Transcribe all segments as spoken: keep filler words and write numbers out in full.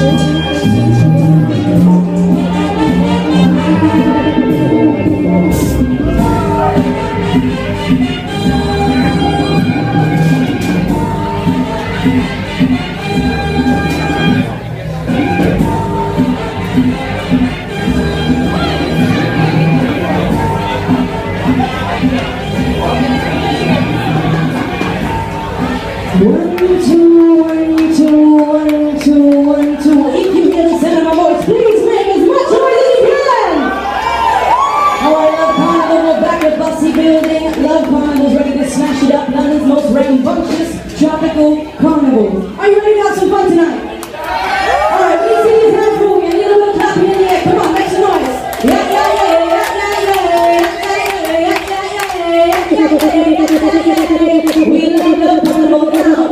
Tropical Carnival. Are you ready to have some fun tonight? Alright, we see these hands moving, a little bit of clapping in the air. Come on, make some noise. Yeah, yeah, yeah, yeah, yeah, yeah, yeah, yeah, yeah, yeah. We love the carnival now.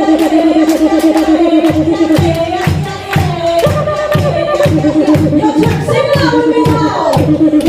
Yo, Chuck, sing it out with me now.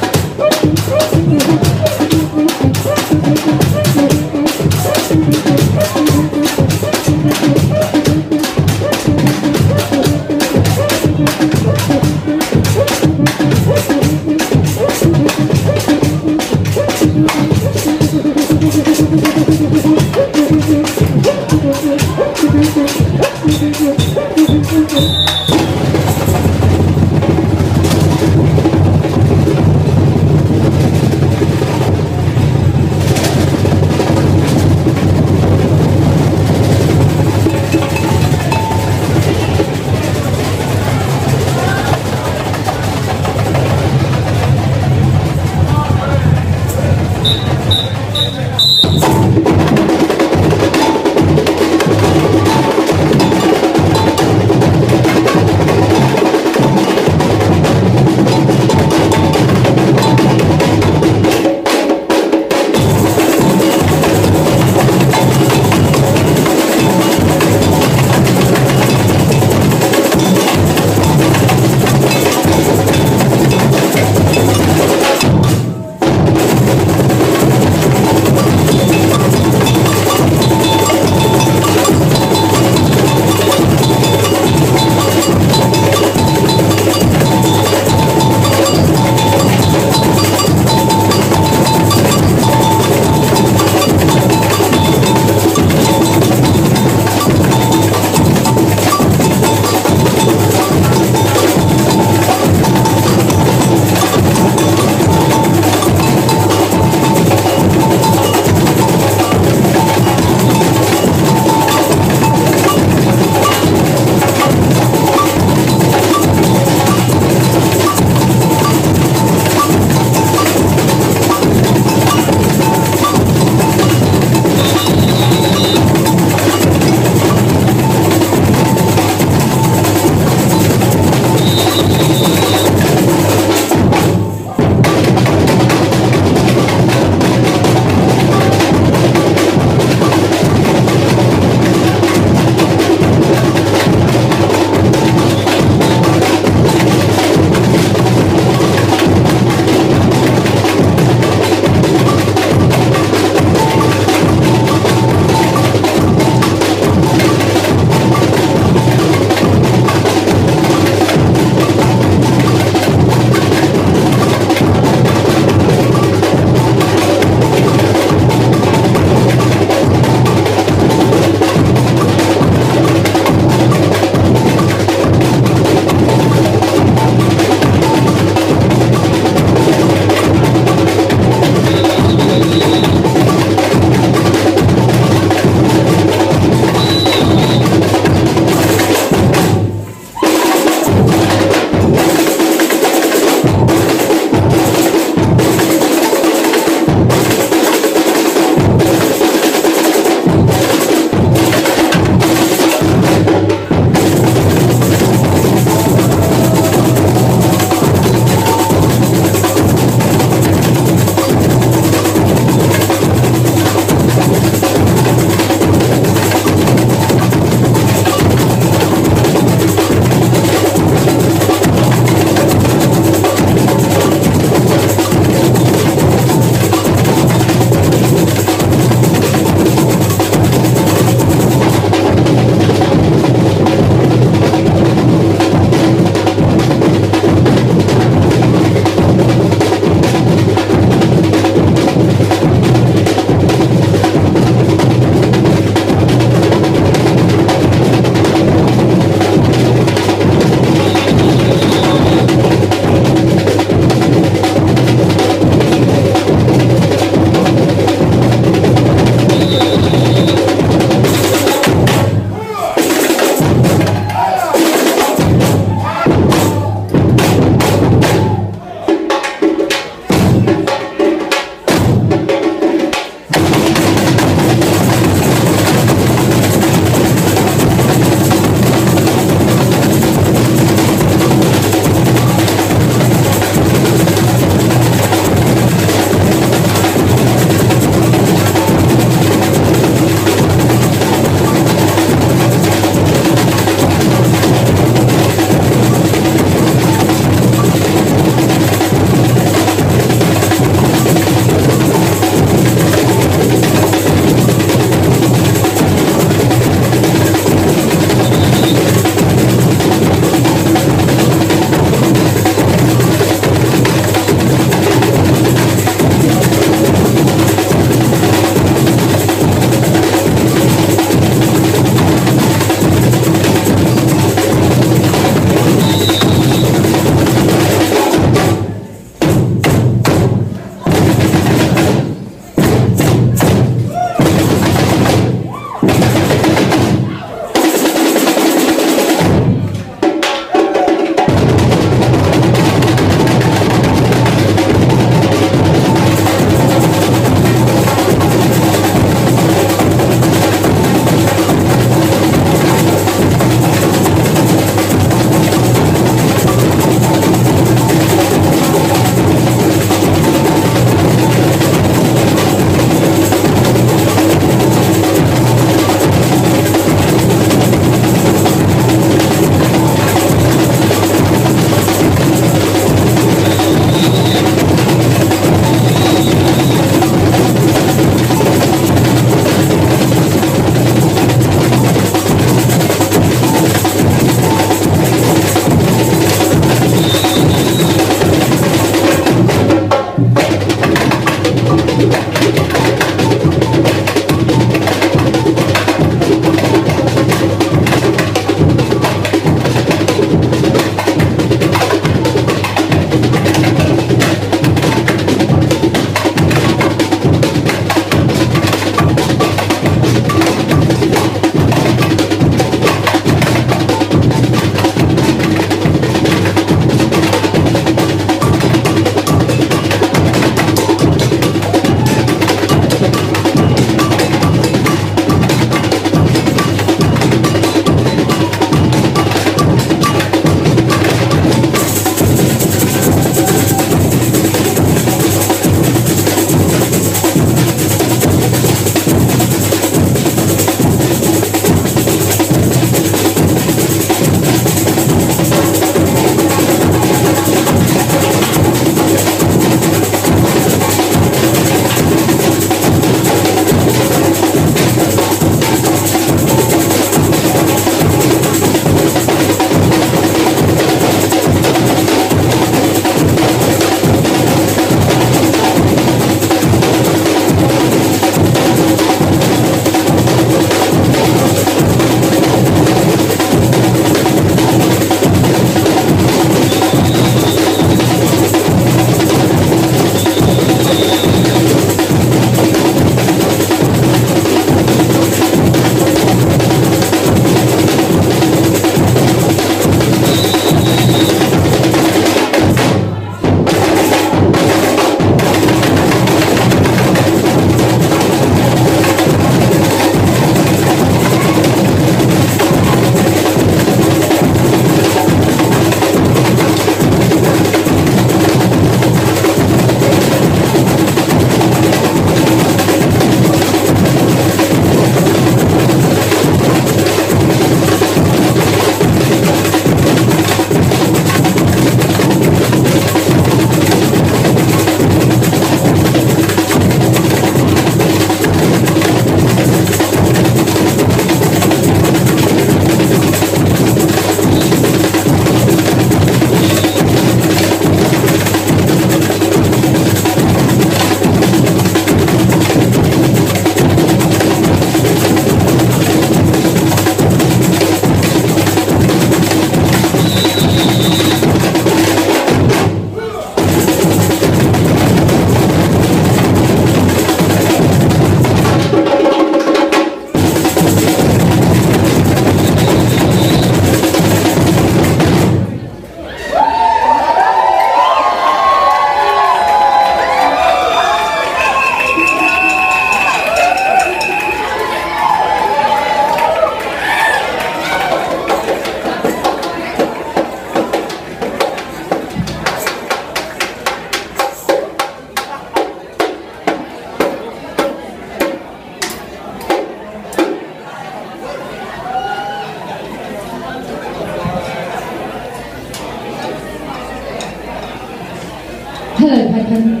reckon?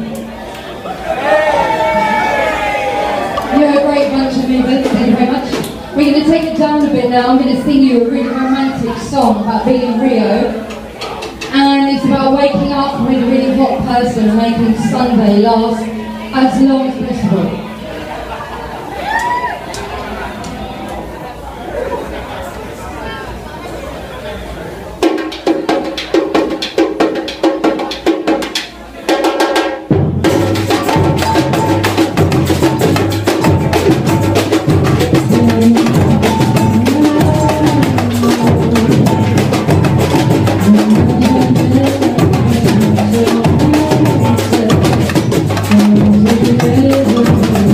You're a great bunch of movers, thank you very much. We're going to take it down a bit now. I'm going to sing you a really romantic song about being in Rio. And it's about waking up with a really hot person and making Sunday last as long as possible. Thank you.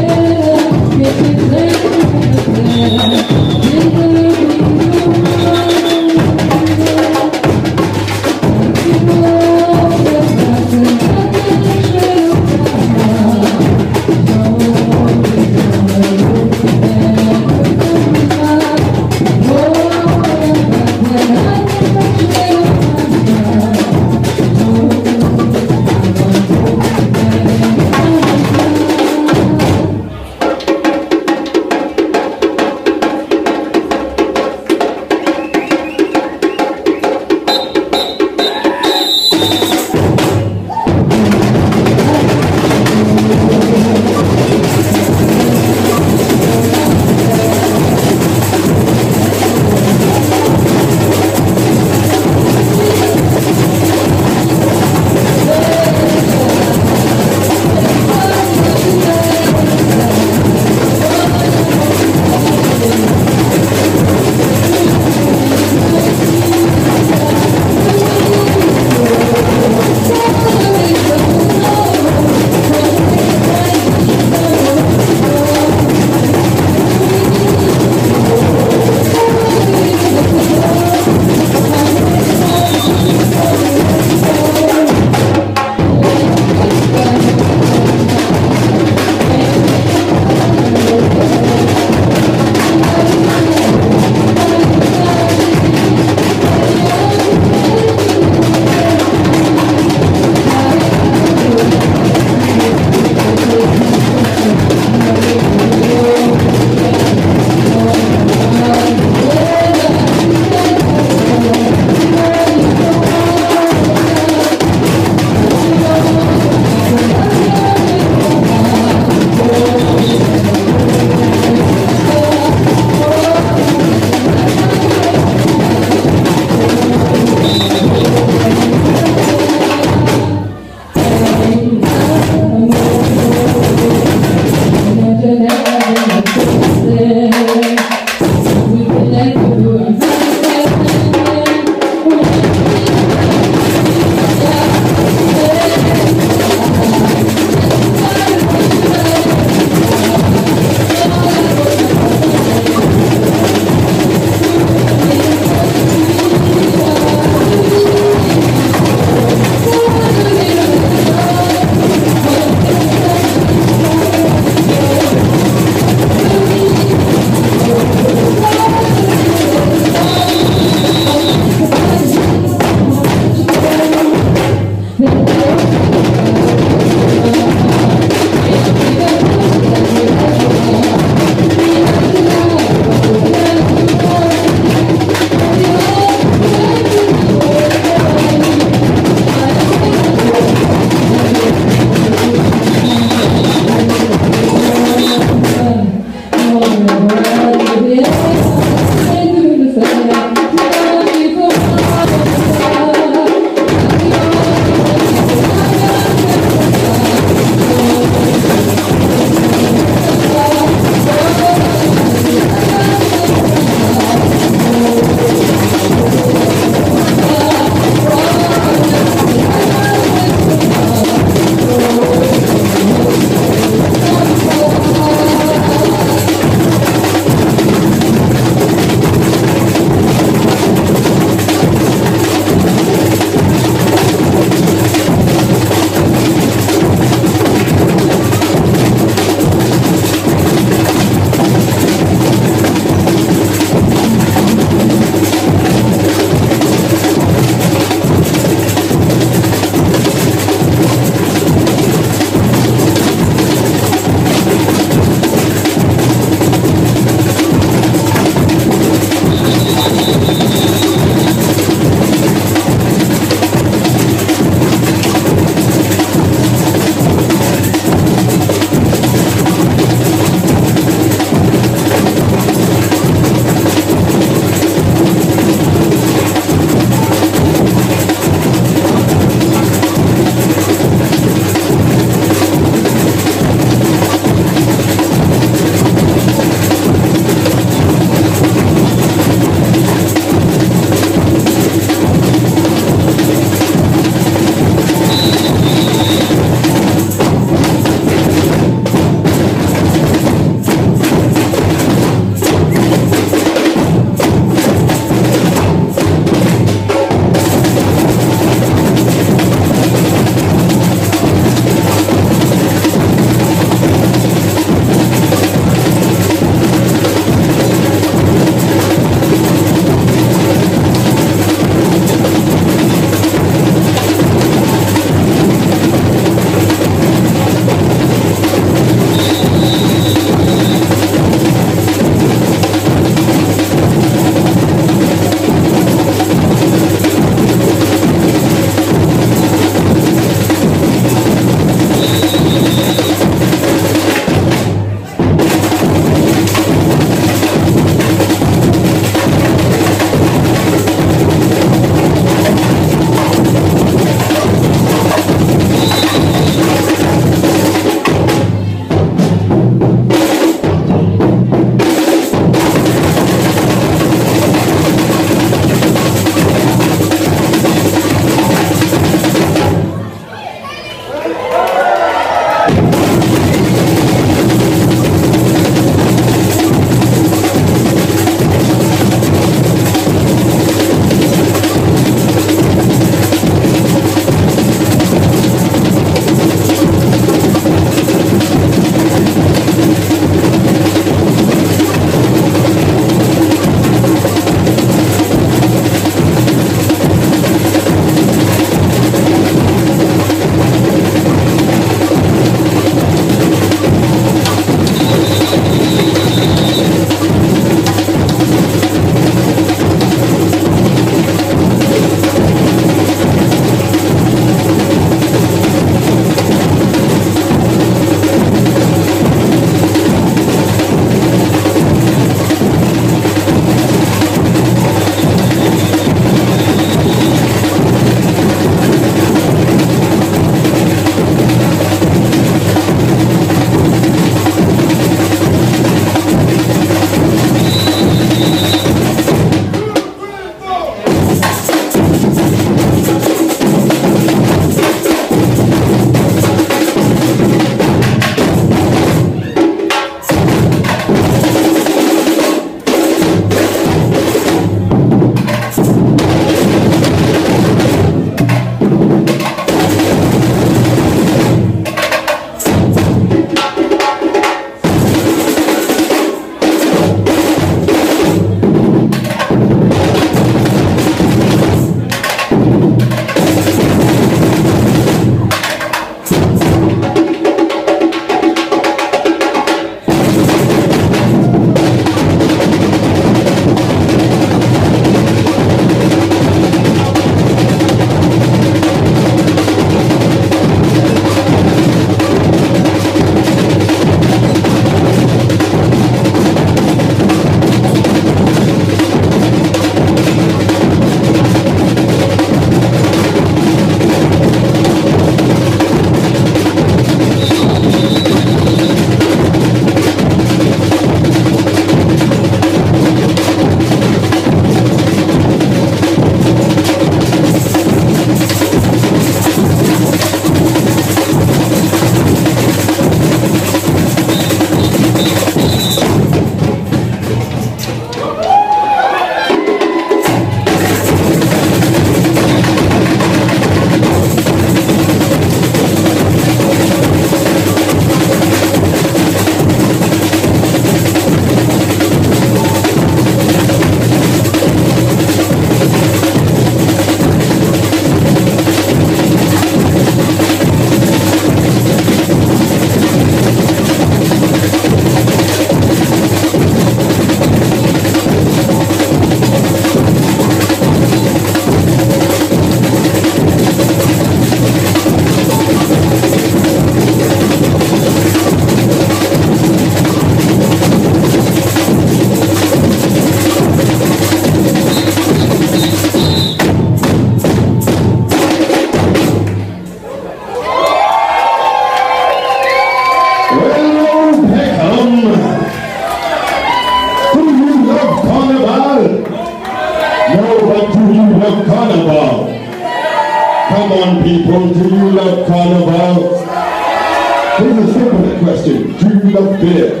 Carnival? Come on people, do you love Carnival? Here's a simple question, do you love beer?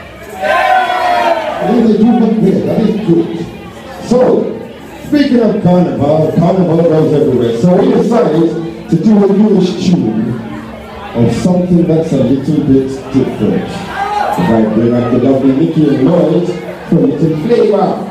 Yeah, they do love beer, that is good. So, speaking of Carnival, Carnival goes everywhere. So we decided to do a English tune of something that's a little bit different. If I bring up the lovely Nikki and Lloyd for a little flavor.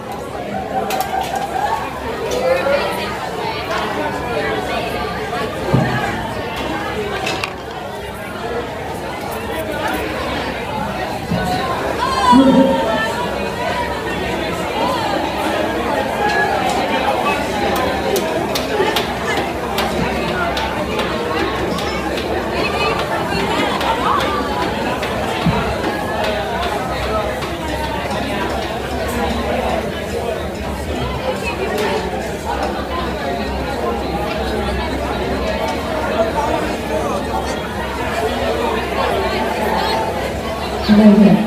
Amazing.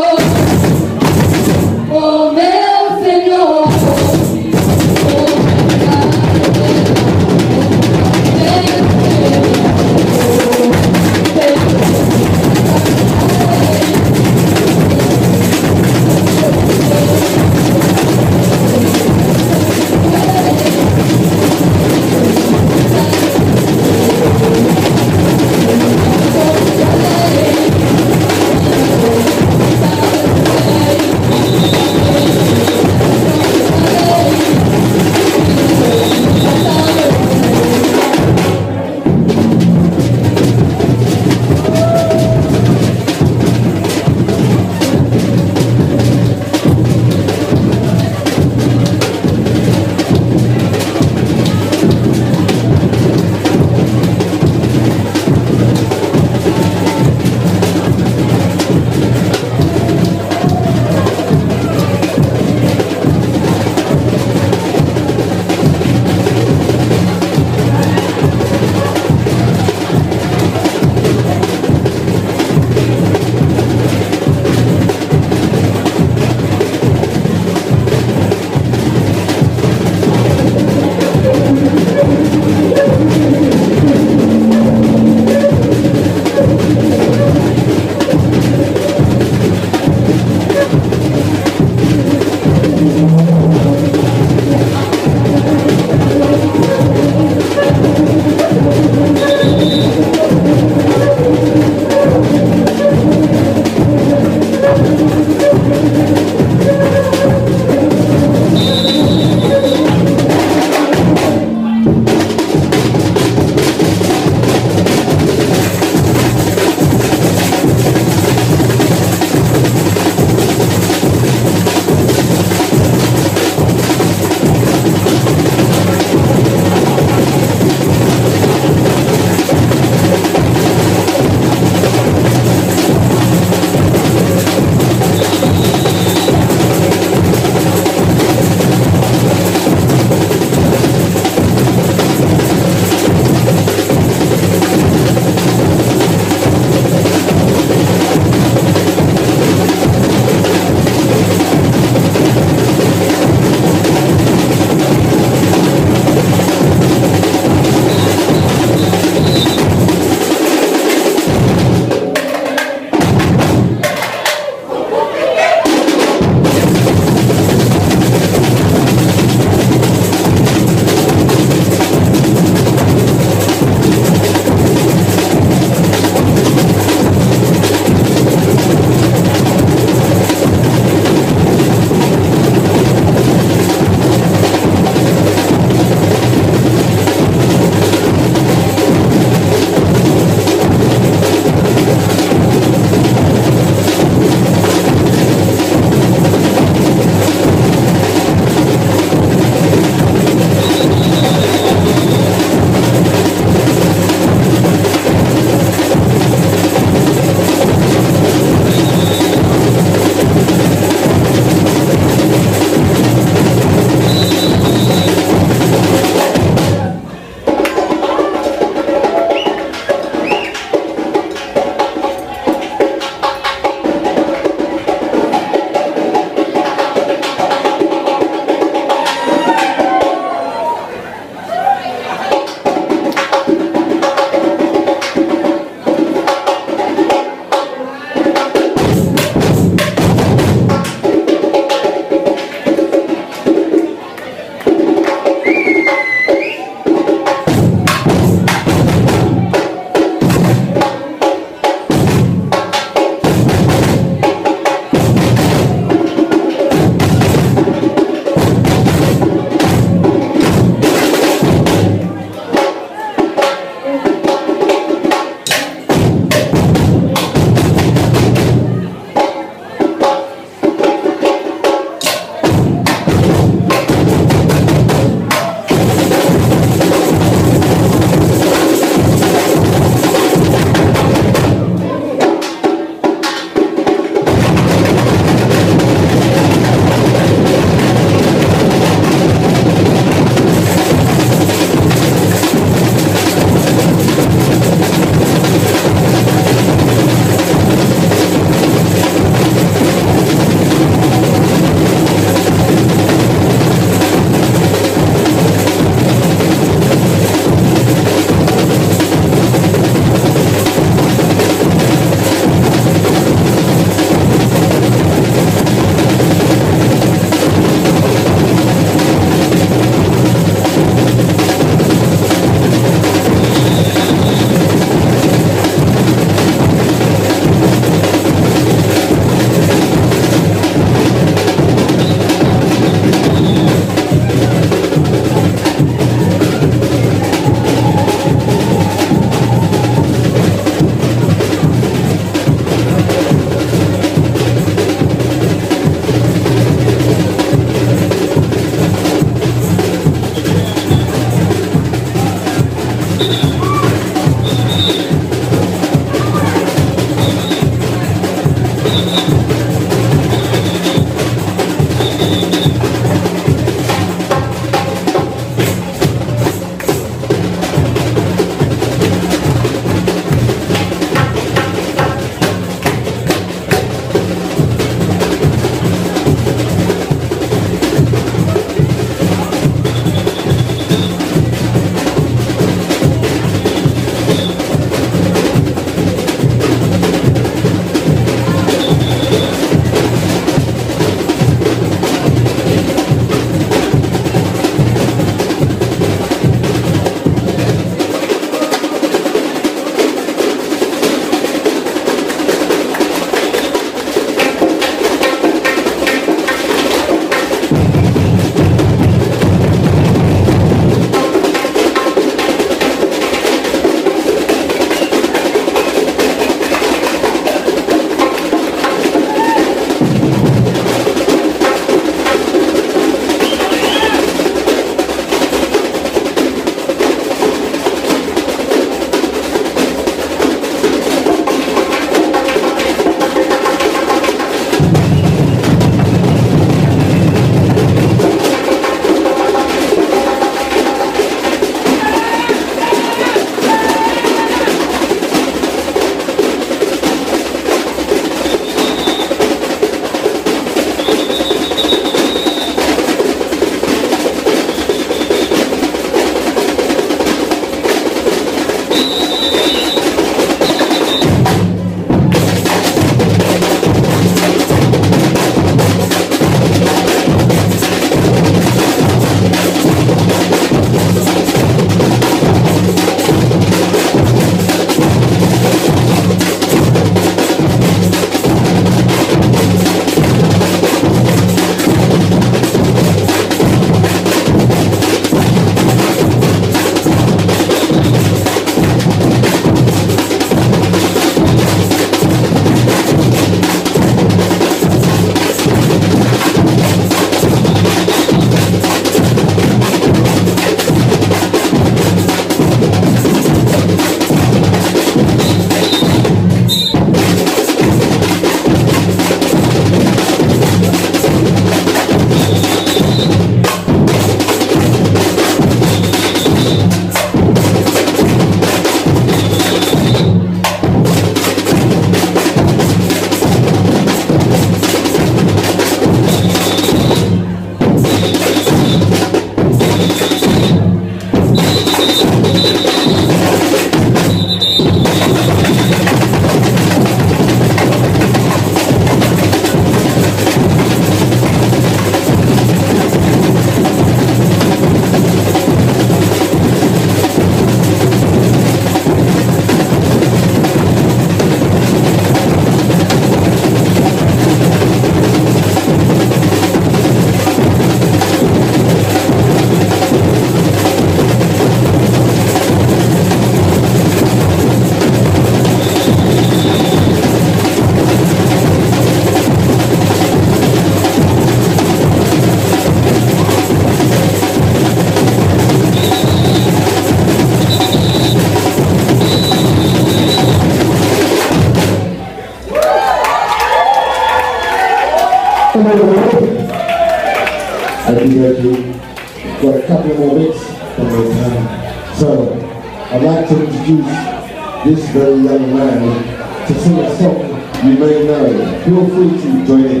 Thank you, thank you. Got a couple of more bits from the time. So, I'd like to introduce this very young man to sing a song you may know. Feel free to join in.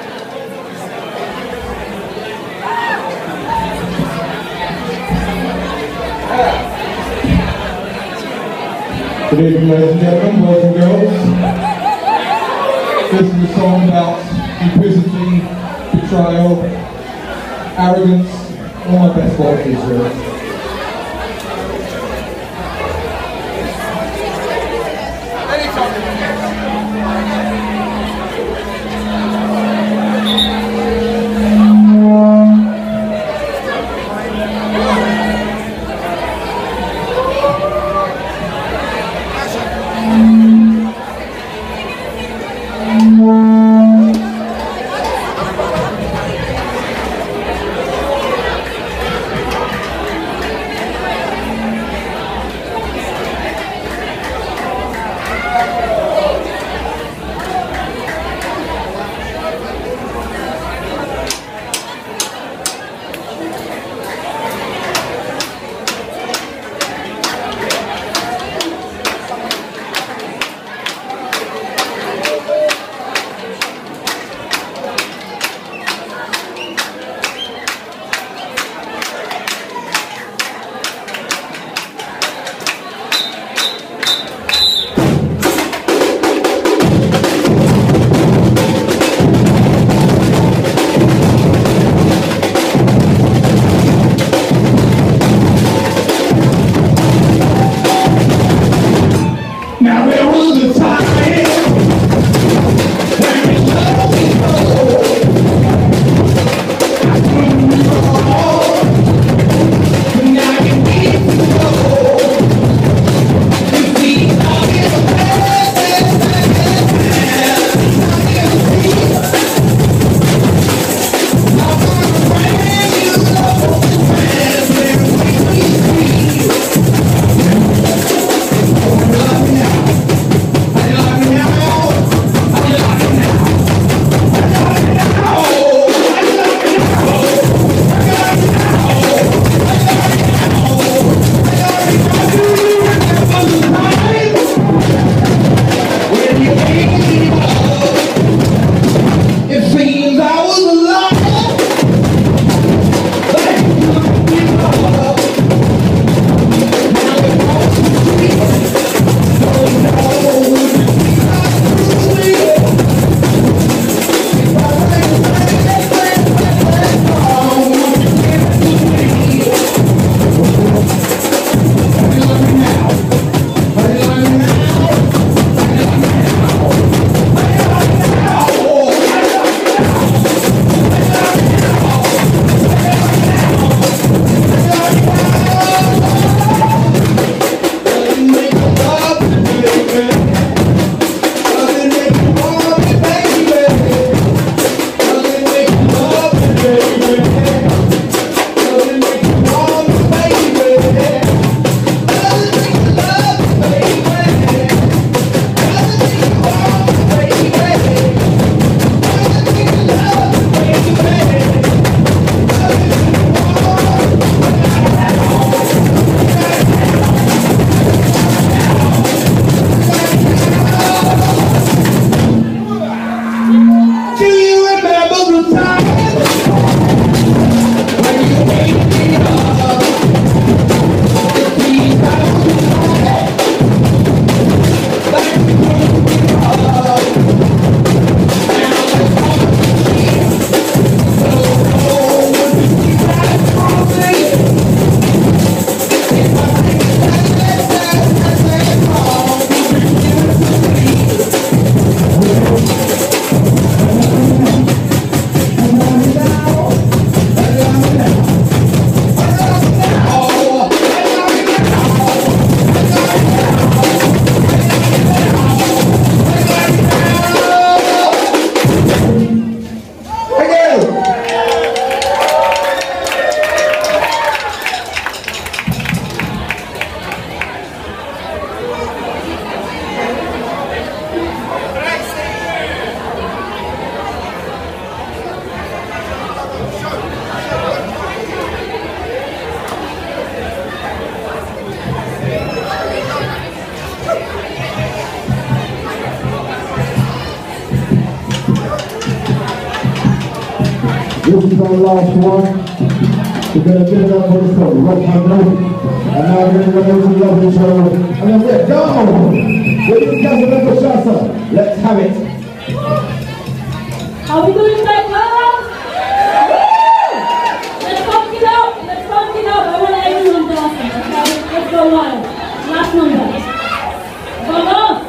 Good evening, ladies and gentlemen, boys and girls. This is a song about duplicity, betrayal, arrogance, all my best qualities, really. This is our last one. We're going to give it up for the song, Rock and Roll. And now we're going to go to the lovely show. And then let's go! With the Casablanca Shasta. Let's have it. How we doing that, girls? Let's funk it out. Let's funk it out. I want everyone dancing. Okay? Let's go wild. Last number. Vamos!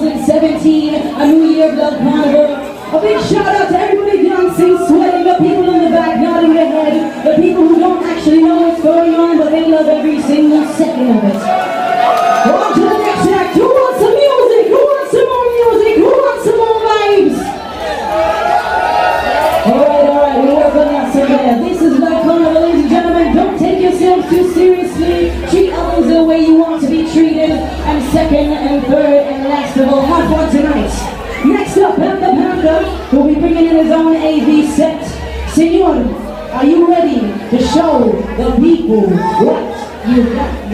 thousand seventeen, a New Year Blood Carnival. A big shout out to everybody dancing, sweating, the people in the back nodding their head, the people who don't actually know what's going on, but they love every single second of it. On to the next act. Who wants some music? Who wants some more music? Who wants some more vibes? Alright, alright, we're working on some there. This is Blood Carnival, ladies and gentlemen. Don't take yourselves too seriously. Treat others the way you want to be treated. And second and third and last of all, have fun tonight. Next up, Panda Panda will be bringing in his own A V set. Senor, are you ready to show the people what you got?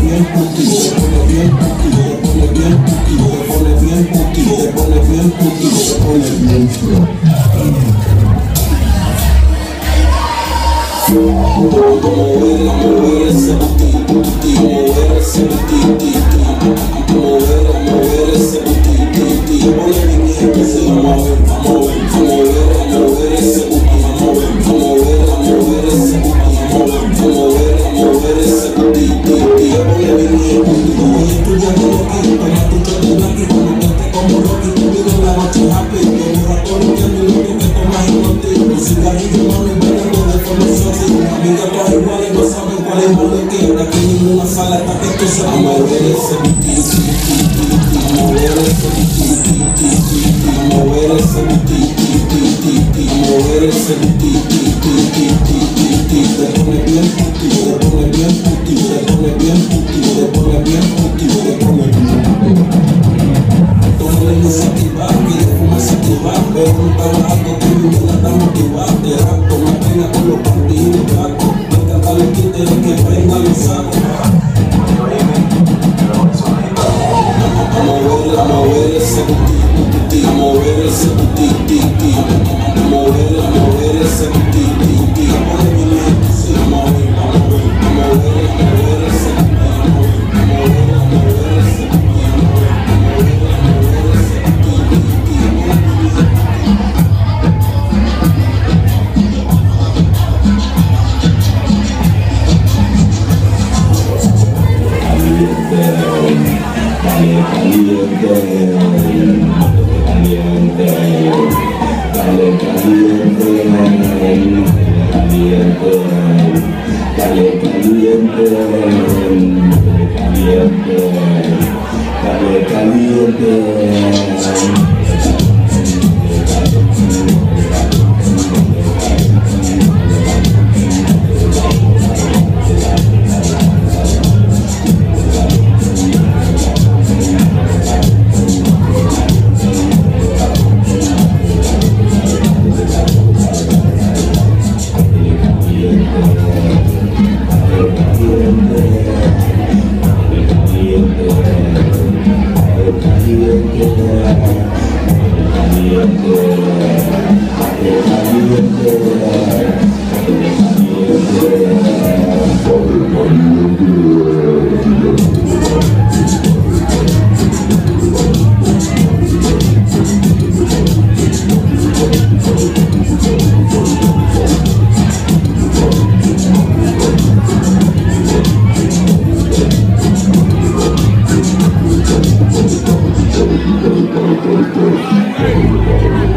Te pone bien cookie, te pone bien cookie, te pone bien cookie. pone bien feo. Mover, mover ese booty, booty, mover ese booty, booty, mover, mover ese booty, booty, ponle bien y empecé a mover, a mover, a mover, a mover ese booty, a mover, a mover, a mover ese booty, a mover, a mover, a mover ese booty, booty, ponle bien y empecé. Voy estudiando aquí, toma tu chocolate aquí, conectate como Rocky, vive la noche happy, que borra todo lo que a mí lo que me tomas en contigo, un cigarrillo, mami, vengo de formación. Amiga, todas iguales, no saben cuál es lo que era. Aquí ninguna sala está que esto se va a mover ese booty, mover ese booty, mover ese booty, mover ese booty, te pone bien puti, te pone bien puti, te pone bien puti, te pone bien puti, te pone bien puti. Toma la iniciativa, quiere fumarse activar, pero un trabajo que vive la está motivada, te rapto, me pega con los partidos, gato, me encanta los títeres que vengan los sacos. A mover, a mover ese booty, a mover ese booty, a mover, a mover ese booty, ponle bien lento, sí, a mover, a mover, a mover, a mover ese booty, a mover, a mover, a mover ese booty, a mover, a mover, a mover ese Dale caliente, caliente, dale caliente. Thank you.